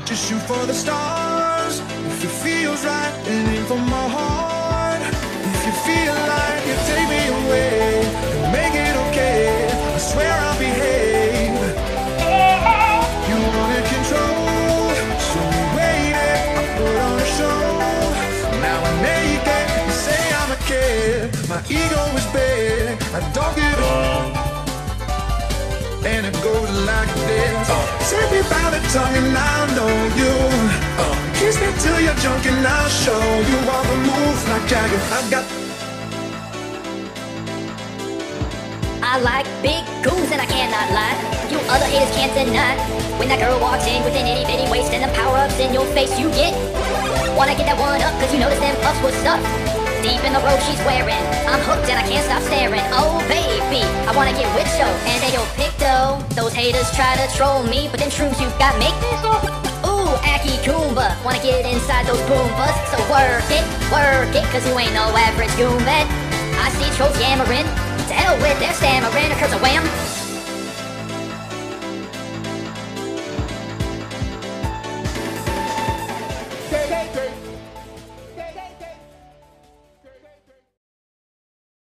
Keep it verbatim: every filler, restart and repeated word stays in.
Just shoot for the stars. If it feels right, and aim for my heart. If you feel like you take me away, and make it okay, I swear I'll behave. You wanted control, so we waited, I put on a show. Now I'm naked, you say I'm a kid. My ego is big, I don't give a fuck. And it goes like this. uh, Take me by the tongue and I'll know you. uh, Kiss me till you're drunk and I'll show you all the moves like Jagger. I got I like big goons and I cannot lie. You other haters can't deny. When that girl walks in with an itty bitty waist and the power-ups in your face you get. Wanna get that one up cause you notice them puffs was stuffed deep in the robe she's wearing. I'm hooked and I can't stop staring. Oh baby, I wanna get with you. And they don't pick though. Those haters try to troll me, but them shrooms you got make me so. Ooh, Aki Goomba, wanna get inside those Boombas. So work it, work it, cause you ain't no average Goomba. I see trolls yammering. To hell with their stammering, occurs a wham. hey, hey, hey.